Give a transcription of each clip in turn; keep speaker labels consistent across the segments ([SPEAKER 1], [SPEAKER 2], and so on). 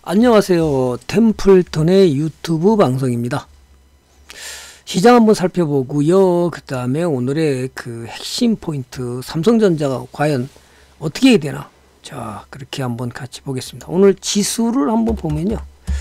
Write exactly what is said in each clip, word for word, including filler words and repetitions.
[SPEAKER 1] 안녕하세요. 템플턴의 유튜브 방송입니다. 시장 한번 살펴보고요. 그 다음에 오늘의 그 핵심 포인트, 삼성전자가 과연 어떻게 해야 되나. 자, 그렇게 한번 같이 보겠습니다. 오늘 지수를 한번 보면요.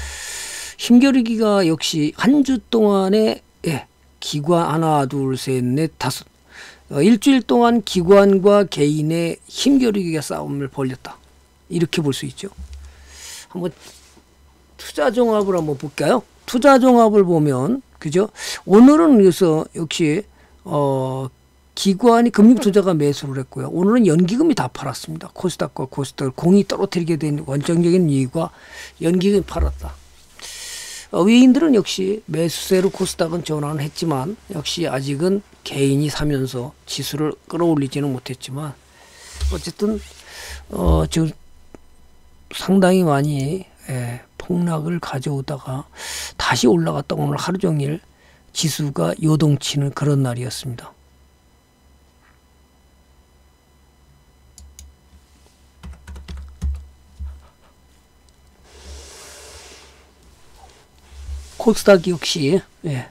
[SPEAKER 1] 힘겨루기가 역시 한 주 동안에, 예, 기관 하나, 둘, 셋, 넷, 다섯. 어, 일주일 동안 기관과 개인의 힘겨루기가 싸움을 벌였다. 이렇게 볼 수 있죠. 한번 투자 종합을 한번 볼까요? 투자 종합을 보면, 그죠? 오늘은 그래서 역시 어 기관이 금융투자가 매수를 했고요. 오늘은 연기금이 다 팔았습니다. 코스닥과 코스닥을 공이 떨어뜨리게 된 원정적인 이유가 연기금이 팔았다. 어, 외인들은 역시 매수세로 코스닥은 전환을 했지만 역시 아직은 개인이 사면서 지수를 끌어올리지는 못했지만 어쨌든 어 지금 상당히 많이, 예, 폭락을 가져오다가 다시 올라갔다 오늘 하루 종일 지수가 요동치는 그런 날이었습니다. 코스닥 역시, 예,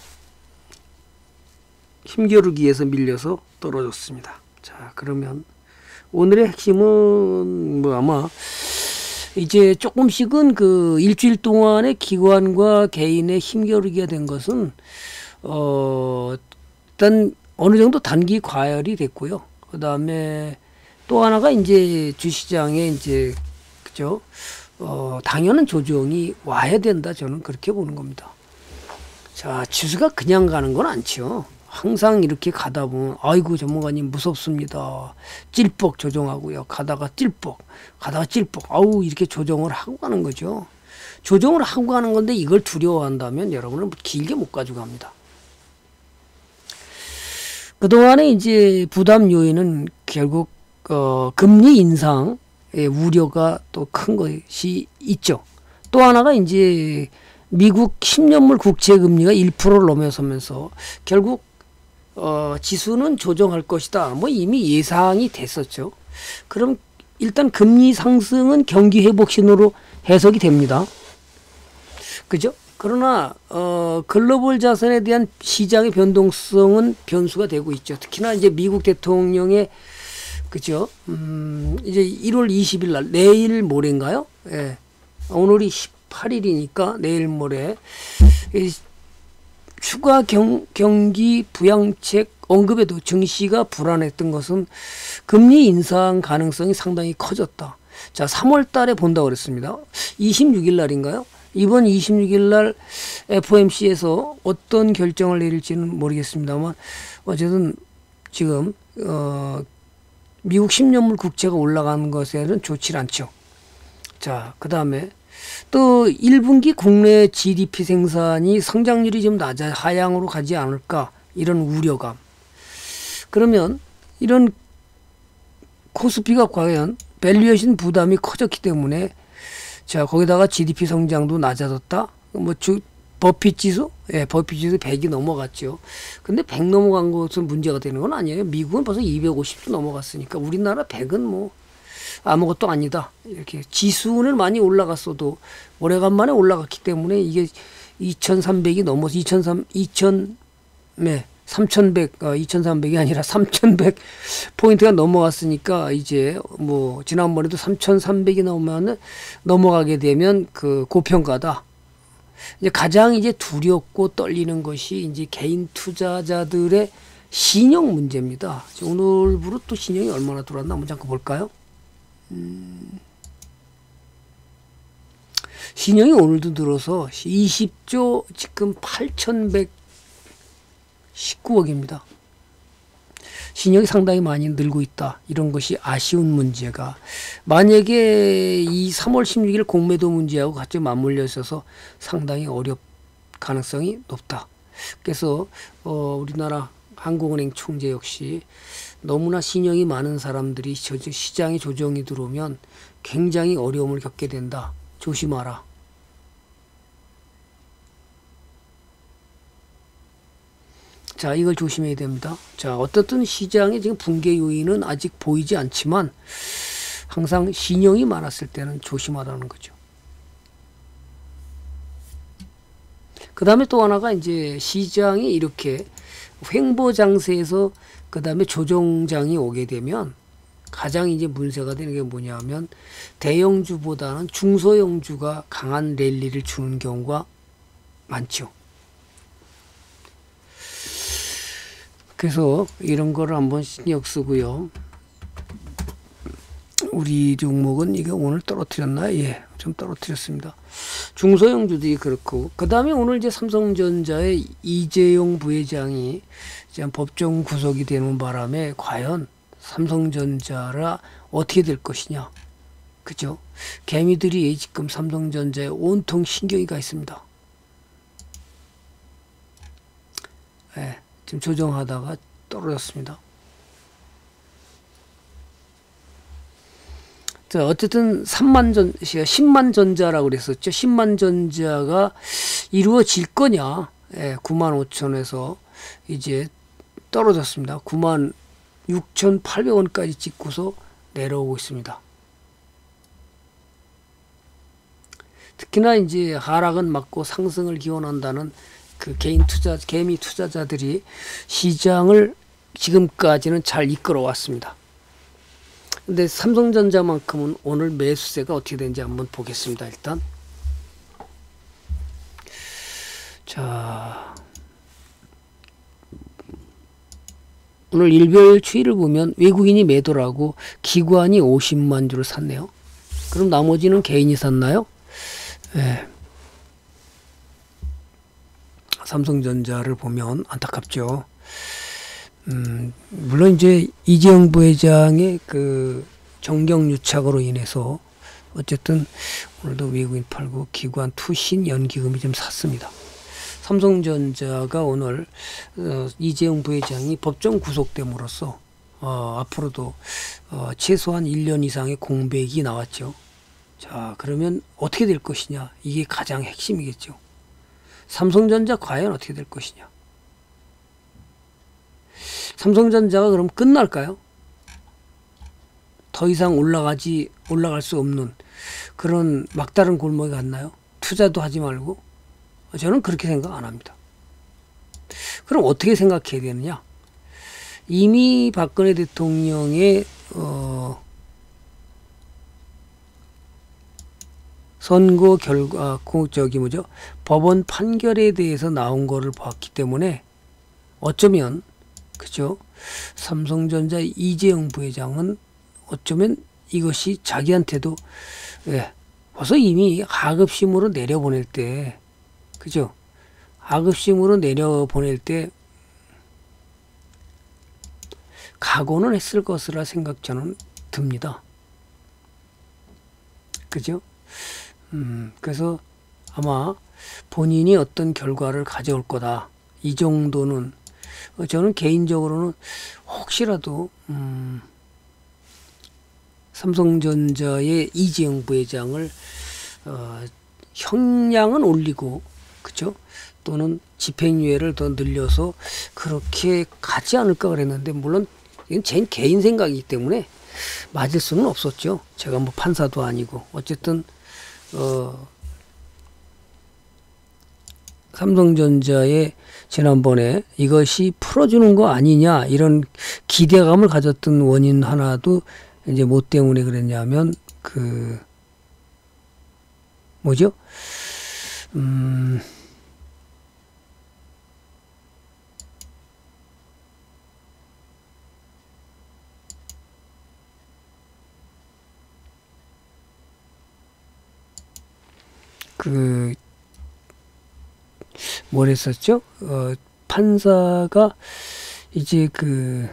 [SPEAKER 1] 힘겨루기에서 밀려서 떨어졌습니다. 자, 그러면 오늘의 핵심은 뭐 아마 이제 조금씩은 그 일주일 동안의 기관과 개인의 힘겨루기가 된 것은 어 일단 어느 정도 단기 과열이 됐고요. 그 다음에 또 하나가 이제 주시장에 이제 그죠, 어 당연한 조정이 와야 된다, 저는 그렇게 보는 겁니다. 자, 지수가 그냥 가는 건 않죠. 항상 이렇게 가다 보면 아이고 전문가님 무섭습니다. 찔뻑 조정하고요. 가다가 찔뻑, 가다가 찔뻑, 아우 이렇게 조정을 하고 가는 거죠. 조정을 하고 가는 건데 이걸 두려워한다면 여러분은 길게 못 가지고 갑니다. 그동안에 이제 부담 요인은 결국 어, 금리 인상의 우려가 또 큰 것이 있죠. 또 하나가 이제 미국 십 년물 국채 금리가 일 퍼센트를 넘어서면서 결국 어, 지수는 조정할 것이다. 뭐 이미 예상이 됐었죠. 그럼 일단 금리 상승은 경기 회복 신호로 해석이 됩니다. 그죠? 그러나 어, 글로벌 자산에 대한 시장의 변동성은 변수가 되고 있죠. 특히나 이제 미국 대통령의, 그죠? 음, 이제 일월 이십일 날, 내일 모레인가요? 예. 오늘이 십팔 일이니까 내일 모레 추가 경, 경기 부양책 언급에도 증시가 불안했던 것은 금리 인상 가능성이 상당히 커졌다. 자, 삼월 달에 본다고 그랬습니다. 이십육 일 날인가요? 이번 이십육 일 날 에프오엠씨에서 어떤 결정을 내릴지는 모르겠습니다만 어쨌든 지금 어, 미국 십 년물 국채가 올라가는 것에는 좋지 않죠. 자, 그 다음에 또 일 분기 국내 지디피 생산이 성장률이 좀 낮아 하향으로 가지 않을까, 이런 우려감. 그러면 이런 코스피가 과연 밸류에이션 부담이 커졌기 때문에, 자, 거기다가 지디피 성장도 낮아졌다. 뭐 주, 버핏 지수, 예, 버핏 지수 백이 넘어갔죠. 근데 백 넘어간 것은 문제가 되는 건 아니에요. 미국은 벌써 이백오십도 넘어갔으니까 우리나라 백은 뭐 아무것도 아니다. 이렇게 지수는 많이 올라갔어도 오래간만에 올라갔기 때문에 이게 이천삼백이 넘어서 이천삼백, 이천, 네, 삼천백, 어, 이천삼백이 아니라 삼천백 포인트가 넘어갔으니까 이제 뭐 지난번에도 삼천삼백이 넘으면 넘어가게 되면 그 고평가다. 이제 가장 이제 두렵고 떨리는 것이 이제 개인 투자자들의 신용 문제입니다. 오늘부로 또 신용이 얼마나 들어왔나 한번 잠깐 볼까요? 음, 신용이 오늘도 들어서 이십조 지금 팔천백십구억입니다. 신용이 상당히 많이 늘고 있다. 이런 것이 아쉬운 문제가, 만약에 이 삼월 십육일 공매도 문제하고 같이 맞물려 있어서 상당히 어렵 가능성이 높다. 그래서 어, 우리나라 한국은행 총재 역시 너무나 신용이 많은 사람들이 시장에 조정이 들어오면 굉장히 어려움을 겪게 된다. 조심하라. 자, 이걸 조심해야 됩니다. 자, 어떻든 시장에 지금 붕괴 요인은 아직 보이지 않지만 항상 신용이 많았을 때는 조심하라는 거죠. 그 다음에 또 하나가 이제 시장이 이렇게 횡보장세에서 그 다음에 조정장이 오게 되면 가장 이제 문제가 되는 게 뭐냐면 대형주보다는 중소형주가 강한 랠리를 주는 경우가 많죠. 그래서 이런 거를 한번 신경 쓰고요. 우리 종목은 이게 오늘 떨어뜨렸나요? 예, 좀 떨어뜨렸습니다. 중소형주들이 그렇고, 그 다음에 오늘 이제 삼성전자의 이재용 부회장이 이제 법정 구속이 되는 바람에 과연 삼성전자라 어떻게 될 것이냐, 그죠? 개미들이 지금 삼성전자에 온통 신경이 가 있습니다. 예, 지금 조정하다가 떨어졌습니다. 자, 어쨌든 삼만 전, 십만 전자라고 그랬었죠. 십만 전자가 이루어질 거냐. 예, 구만 오천에서 이제 떨어졌습니다. 구만 육천팔백 원까지 찍고서 내려오고 있습니다. 특히나 이제 하락은 막고 상승을 기원한다는 그 개인 투자, 개미 투자자들이 시장을 지금까지는 잘 이끌어 왔습니다. 근데 삼성전자만큼은 오늘 매수세가 어떻게 되는지 한번 보겠습니다. 일단 자, 오늘 일별 추이를 보면 외국인이 매도라고 기관이 오십만 주를 샀네요. 그럼 나머지는 개인이 샀나요? 네. 삼성전자를 보면 안타깝죠. 음, 물론 이제 이재용 부회장의 그 정경유착으로 인해서 어쨌든 오늘도 외국인 팔고 기관 투신 연기금이 좀 샀습니다. 삼성전자가 오늘 어, 이재용 부회장이 법정 구속됨으로써 어, 앞으로도 어, 최소한 일 년 이상의 공백이 나왔죠. 자, 그러면 어떻게 될 것이냐, 이게 가장 핵심이겠죠. 삼성전자 과연 어떻게 될 것이냐. 삼성전자가 그럼 끝날까요? 더 이상 올라가지 올라갈 수 없는 그런 막다른 골목에 갔나요? 투자도 하지 말고? 저는 그렇게 생각 안 합니다. 그럼 어떻게 생각해야 되느냐? 이미 박근혜 대통령의 어, 선거 결과, 저기 뭐죠? 법원 판결에 대해서 나온 거를 봤기 때문에 어쩌면, 그죠? 삼성전자 이재용 부회장은 어쩌면 이것이 자기한테도, 예, 벌써 이미 하급심으로 내려보낼 때, 그죠? 하급심으로 내려보낼 때 각오는 했을 것이라 생각 저는 듭니다. 그죠? 음, 그래서 아마 본인이 어떤 결과를 가져올 거다. 이 정도는 저는 개인적으로는 혹시라도 음, 삼성전자의 이재용 부회장을 어, 형량은 올리고, 그죠? 또는 집행유예를 더 늘려서 그렇게 가지 않을까 그랬는데, 물론 이건 제 개인 생각이기 때문에 맞을 수는 없었죠. 제가 뭐 판사도 아니고. 어쨌든 어, 삼성전자의 지난번에 이것이 풀어주는 거 아니냐 이런 기대감을 가졌던 원인 하나도 이제 뭐 때문에 그랬냐면 그 뭐죠? 음, 그 뭐랬었죠? 어, 판사가 이제 그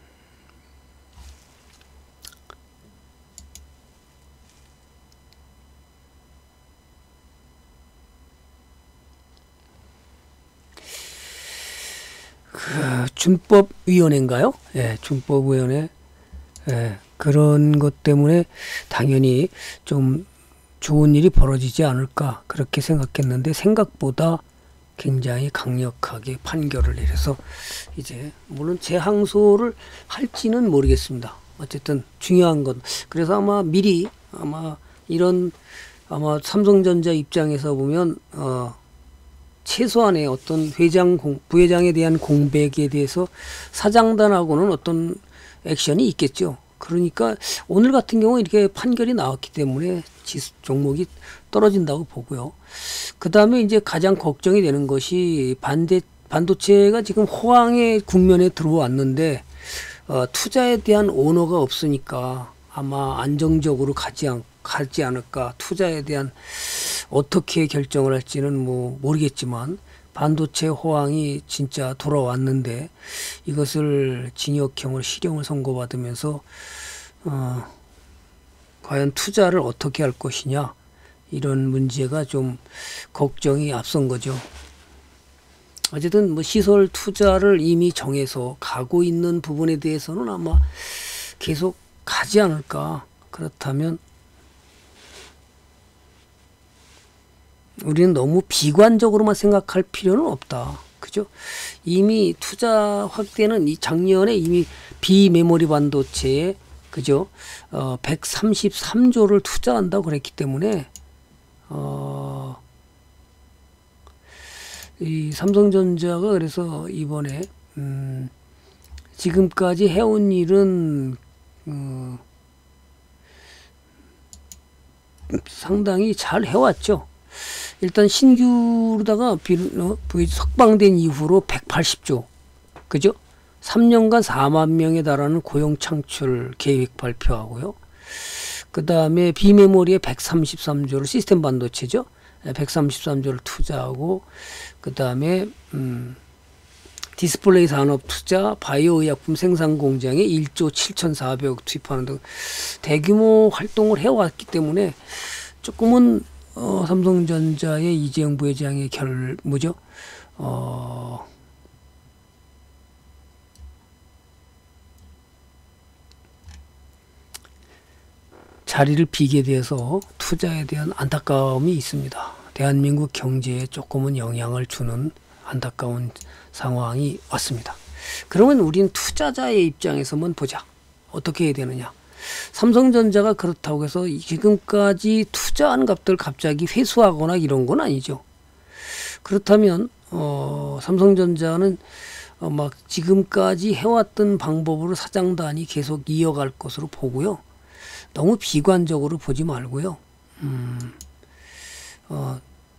[SPEAKER 1] 그 준법위원회인가요? 예, 준법위원회. 예, 그런 것 때문에 당연히 좀 좋은 일이 벌어지지 않을까 그렇게 생각했는데 생각보다 굉장히 강력하게 판결을 내려서 이제 물론 재항소를 할지는 모르겠습니다. 어쨌든 중요한 건 그래서 아마 미리 아마 이런 아마 삼성전자 입장에서 보면 어 최소한의 어떤 회장, 공, 부회장에 대한 공백에 대해서 사장단하고는 어떤 액션이 있겠죠. 그러니까 오늘 같은 경우 이렇게 판결이 나왔기 때문에 지수 종목이 떨어진다고 보고요. 그 다음에 이제 가장 걱정이 되는 것이 반대, 반도체가 지금 호황의 국면에 들어왔는데 어, 투자에 대한 오너가 없으니까 아마 안정적으로 가지, 않, 가지 않을까. 투자에 대한 어떻게 결정을 할지는 뭐 모르겠지만 반도체 호황이 진짜 돌아왔는데 이것을 징역형을 실형을 선고받으면서 어, 과연 투자를 어떻게 할 것이냐 이런 문제가 좀 걱정이 앞선 거죠. 어쨌든 뭐 시설 투자를 이미 정해서 가고 있는 부분에 대해서는 아마 계속 가지 않을까. 그렇다면 우리는 너무 비관적으로만 생각할 필요는 없다. 그죠? 이미 투자 확대는 이 작년에 이미 비메모리 반도체에 그죠? 어, 백삼십삼 조를 투자한다고 그랬기 때문에 어, 이 삼성전자가 그래서 이번에 음, 지금까지 해온 일은 어, 상당히 잘 해왔죠. 일단 신규로다가 석방된 이후로 백팔십 조, 그죠? 삼 년간 사만 명에 달하는 고용 창출 계획 발표하고요. 그 다음에 비메모리에 백삼십삼 조를 시스템 반도체죠. 백삼십삼 조를 투자하고 그 다음에 음, 디스플레이 산업 투자, 바이오 의약품 생산 공장에 일조 칠천사백억 투입하는 등 대규모 활동을 해왔기 때문에 조금은 어, 삼성전자의 이재용 부회장의 결 뭐죠? 어, 자리를 비게 돼서 투자에 대한 안타까움이 있습니다. 대한민국 경제에 조금은 영향을 주는 안타까운 상황이 왔습니다. 그러면 우리는 투자자의 입장에서만 보자. 어떻게 해야 되느냐. 삼성전자가 그렇다고 해서 지금까지 투자한 값들 갑자기 회수하거나 이런 건 아니죠. 그렇다면 어, 삼성전자는 어, 막 지금까지 해왔던 방법으로 사장단이 계속 이어갈 것으로 보고요. 너무 비관적으로 보지 말고요. 음, 어,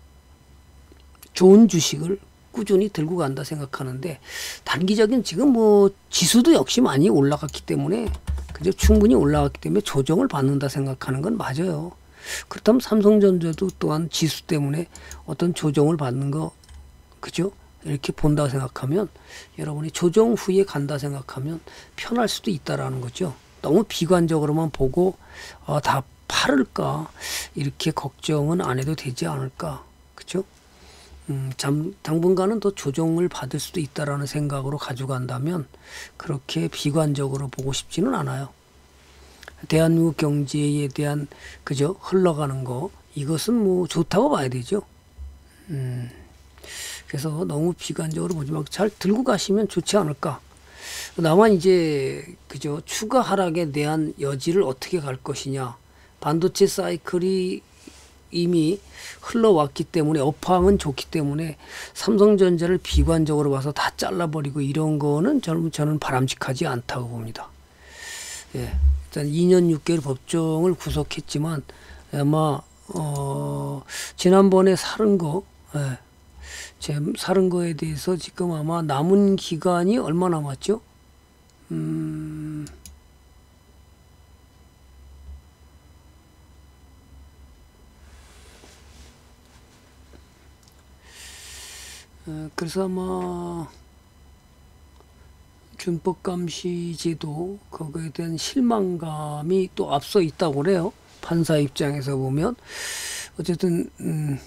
[SPEAKER 1] 좋은 주식을 꾸준히 들고 간다 생각하는데 단기적인 지금 뭐 지수도 역시 많이 올라갔기 때문에 그죠? 충분히 올라갔기 때문에 조정을 받는다 생각하는 건 맞아요. 그렇다면 삼성전자도 또한 지수 때문에 어떤 조정을 받는 거 그죠? 이렇게 본다 생각하면 여러분이 조정 후에 간다 생각하면 편할 수도 있다라는 거죠. 너무 비관적으로만 보고 어, 다 팔을까 이렇게 걱정은 안 해도 되지 않을까. 그죠? 음, 잠, 당분간은 더 조정을 받을 수도 있다라는 생각으로 가져간다면 그렇게 비관적으로 보고 싶지는 않아요. 대한민국 경제에 대한 그죠 흘러가는 거 이것은 뭐 좋다고 봐야 되죠. 음, 그래서 너무 비관적으로 보지 말고 잘 들고 가시면 좋지 않을까. 다만 이제 그죠 추가 하락에 대한 여지를 어떻게 갈 것이냐. 반도체 사이클이 이미 흘러왔기 때문에 업황은 좋기 때문에 삼성전자를 비관적으로 봐서 다 잘라버리고 이런 거는 저는, 저는 바람직하지 않다고 봅니다. 예, 일단 이 년 육 개월 법정을 구속했지만 아마 어, 지난번에 사른 거 예, 제 사른 거에 대해서 지금 아마 남은 기간이 얼마 남았죠? 음... 그래서 아마 준법감시제도 그거에 대한 실망감이 또 앞서 있다고 그래요. 판사 입장에서 보면 어쨌든 음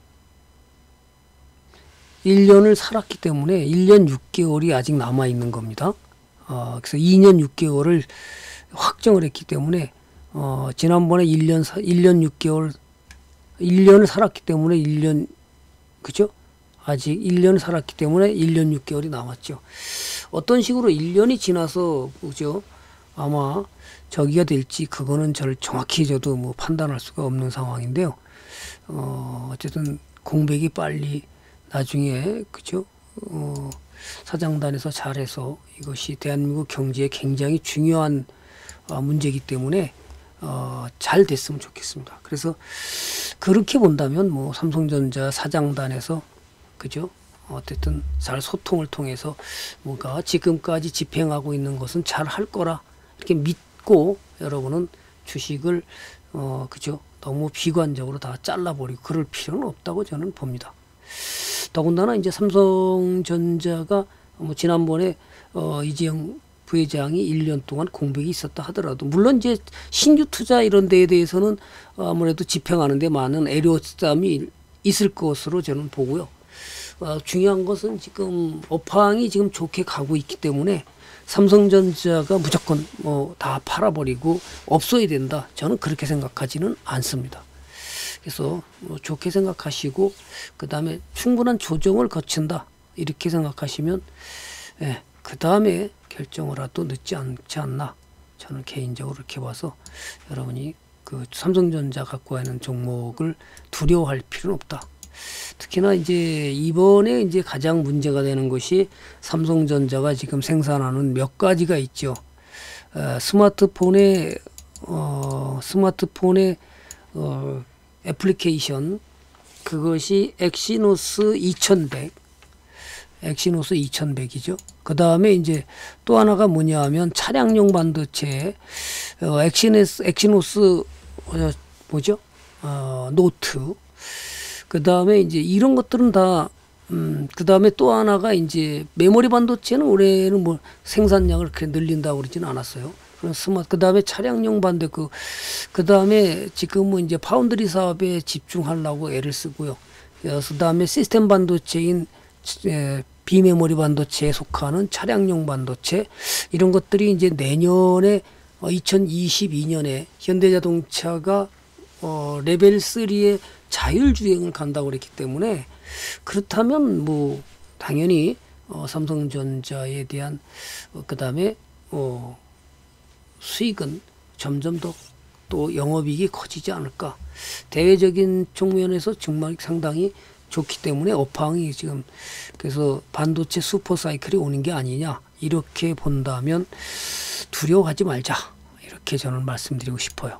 [SPEAKER 1] 일 년을 살았기 때문에 일 년 육 개월이 아직 남아 있는 겁니다. 어 그래서 이 년 육 개월을 확정을 했기 때문에 어 지난번에 일 년 일 년 육 개월 일 년을 살았기 때문에 일 년 그죠? 아직 일 년을 살았기 때문에 일 년 육 개월이 남았죠. 어떤 식으로 일 년이 지나서 그죠? 아마 저기가 될지 그거는 저를 정확히 저도 뭐 판단할 수가 없는 상황인데요. 어, 어쨌든 공백이 빨리 나중에 그죠? 어, 사장단에서 잘해서 이것이 대한민국 경제에 굉장히 중요한 어, 문제이기 때문에 어, 잘 됐으면 좋겠습니다. 그래서 그렇게 본다면 뭐 삼성전자 사장단에서 그죠? 어쨌든 잘 소통을 통해서 뭔가 지금까지 집행하고 있는 것은 잘 할 거라 이렇게 믿고 여러분은 주식을 어 그죠? 너무 비관적으로 다 잘라버리고 그럴 필요는 없다고 저는 봅니다. 더군다나 이제 삼성전자가 뭐 지난번에 어 이재용 부회장이 일 년 동안 공백이 있었다 하더라도 물론 이제 신규 투자 이런 데에 대해서는 아무래도 집행하는 데 많은 애로싸움이 있을 것으로 저는 보고요. 어, 중요한 것은 지금 업황이 지금 좋게 가고 있기 때문에 삼성전자가 무조건 뭐 다 팔아버리고 없어야 된다. 저는 그렇게 생각하지는 않습니다. 그래서 뭐 좋게 생각하시고 그 다음에 충분한 조정을 거친다. 이렇게 생각하시면 예, 그 다음에 결정을 하도 늦지 않지 않나. 저는 개인적으로 이렇게 봐서 여러분이 그 삼성전자 갖고 있는 종목을 두려워할 필요는 없다. 특히나 이제 이번에 이제 가장 문제가 되는 것이 삼성전자가 지금 생산하는 몇 가지가 있죠. 어, 스마트폰의 어, 스마트폰의 어, 애플리케이션 그것이 엑시노스 이천백, 엑시노스 이천백이죠. 그 다음에 이제 또 하나가 뭐냐 하면 차량용 반도체 어, 엑시노스 엑시노스 어, 뭐죠? 어, 노트. 그 다음에 이제 이런 것들은 다, 음, 그 다음에 또 하나가 이제 메모리 반도체는 올해는 뭐 생산량을 그렇게 늘린다고 그러지는 않았어요. 그런 스마트, 그 다음에 차량용 반도, 그, 그 다음에 지금은 이제 파운드리 사업에 집중하려고 애를 쓰고요. 그 다음에 시스템 반도체인 에, 비메모리 반도체에 속하는 차량용 반도체, 이런 것들이 이제 내년에 어, 이천이십이 년에 현대자동차가 어, 레벨 삼의 자율주행을 간다고 그랬기 때문에 그렇다면 뭐 당연히 어, 삼성전자에 대한 어, 그 다음에 어, 수익은 점점 더 또 영업이익이 커지지 않을까. 대외적인 측면에서 정말 상당히 좋기 때문에 업황이 지금 그래서 반도체 슈퍼사이클이 오는 게 아니냐 이렇게 본다면 두려워하지 말자 이렇게 저는 말씀드리고 싶어요.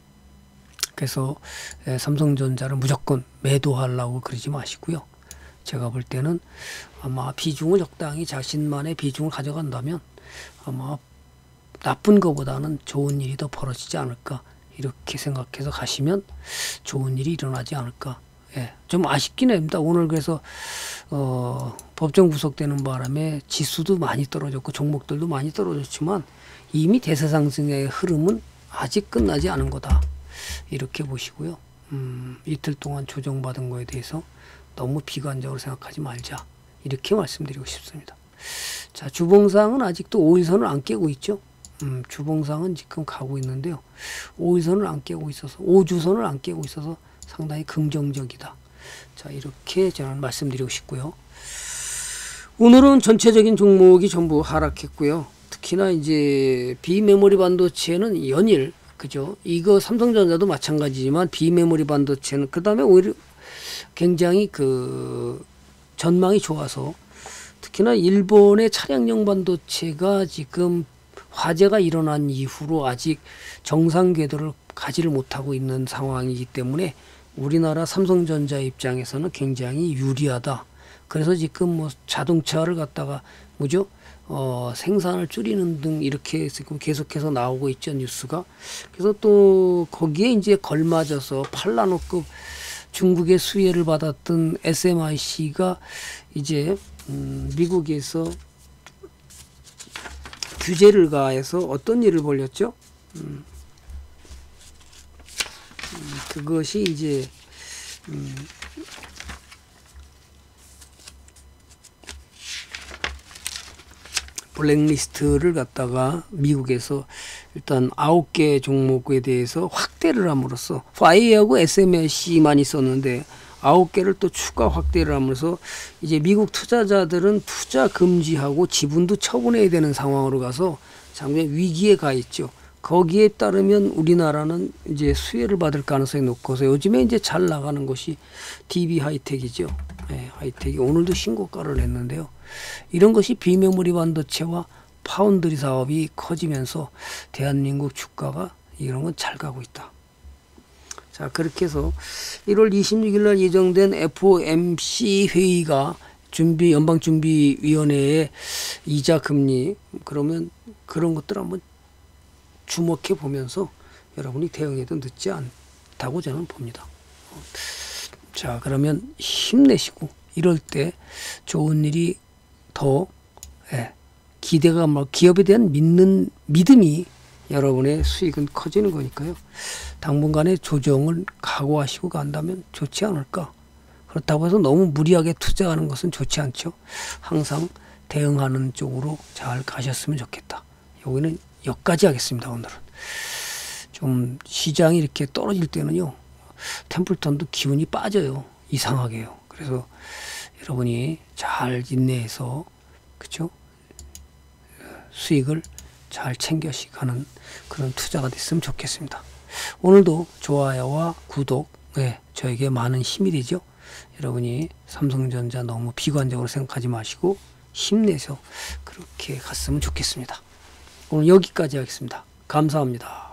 [SPEAKER 1] 그래서 삼성전자를 무조건 매도하려고 그러지 마시고요. 제가 볼 때는 아마 비중을 적당히 자신만의 비중을 가져간다면 아마 나쁜 것보다는 좋은 일이 더 벌어지지 않을까 이렇게 생각해서 가시면 좋은 일이 일어나지 않을까. 예, 좀 아쉽긴 합니다. 오늘 그래서 어, 법정 구속되는 바람에 지수도 많이 떨어졌고 종목들도 많이 떨어졌지만 이미 대세상승의 흐름은 아직 끝나지 않은 거다. 이렇게 보시고요. 음, 이틀 동안 조정받은 거에 대해서 너무 비관적으로 생각하지 말자. 이렇게 말씀드리고 싶습니다. 자, 주봉상은 아직도 오 일선을 안 깨고 있죠. 음, 주봉상은 지금 가고 있는데요. 오 일선을 안 깨고 있어서, 오 주선을 안 깨고 있어서 상당히 긍정적이다. 자, 이렇게 저는 말씀드리고 싶고요. 오늘은 전체적인 종목이 전부 하락했고요. 특히나 이제 비메모리 반도체는 연일 그죠? 이거 삼성전자도 마찬가지지만 비메모리 반도체는 그 다음에 오히려 굉장히 그 전망이 좋아서 특히나 일본의 차량용 반도체가 지금 화재가 일어난 이후로 아직 정상 궤도를 가지를 못하고 있는 상황이기 때문에 우리나라 삼성전자 입장에서는 굉장히 유리하다. 그래서 지금 뭐 자동차를 갖다가 뭐죠? 어, 생산을 줄이는 등 이렇게 지금 계속해서 나오고 있죠, 뉴스가. 그래서 또 거기에 이제 걸맞아서 팔나노급 중국의 수혜를 받았던 에스엠아이씨가 이제 음, 미국에서 규제를 가해서 어떤 일을 벌였죠? 음, 음, 그것이 이제 음, 블랙리스트를 갖다가 미국에서 일단 아홉 개 종목에 대해서 확대를 함으로써 파이어하고 에스엠아이씨만 있었는데 아홉 개를 또 추가 확대를 하면서 이제 미국 투자자들은 투자 금지하고 지분도 처분해야 되는 상황으로 가서 장면 위기에 가 있죠. 거기에 따르면 우리나라는 이제 수혜를 받을 가능성이 높고서 요즘에 이제 잘 나가는 것이 디비 하이텍이죠. 네, 하이텍이 오늘도 신고가를 냈는데요. 이런 것이 비메모리 반도체와 파운드리 사업이 커지면서 대한민국 주가가 이런 건 잘 가고 있다. 자, 그렇게 해서 일월 이십육일 날 예정된 에프오엠씨 회의가 준비 연방준비위원회의 이자 금리 그러면 그런 것들 한번 주목해 보면서 여러분이 대응해도 늦지 않다고 저는 봅니다. 자, 그러면 힘내시고 이럴 때 좋은 일이 더 예, 기대가 뭐 기업에 대한 믿는 믿음이 여러분의 수익은 커지는 거니까요. 당분간의 조정을 각오하시고 간다면 좋지 않을까. 그렇다고 해서 너무 무리하게 투자하는 것은 좋지 않죠. 항상 대응하는 쪽으로 잘 가셨으면 좋겠다. 여기는 여기까지 하겠습니다. 오늘은 좀 시장이 이렇게 떨어질 때는요, 템플턴도 기운이 빠져요. 이상하게요. 그래서 여러분이 잘 인내해서 그렇죠? 수익을 잘 챙겨가는 그런 투자가 됐으면 좋겠습니다. 오늘도 좋아요와 구독 네, 저에게 많은 힘이 되죠. 여러분이 삼성전자 너무 비관적으로 생각하지 마시고 힘내서 그렇게 갔으면 좋겠습니다. 오늘 여기까지 하겠습니다. 감사합니다.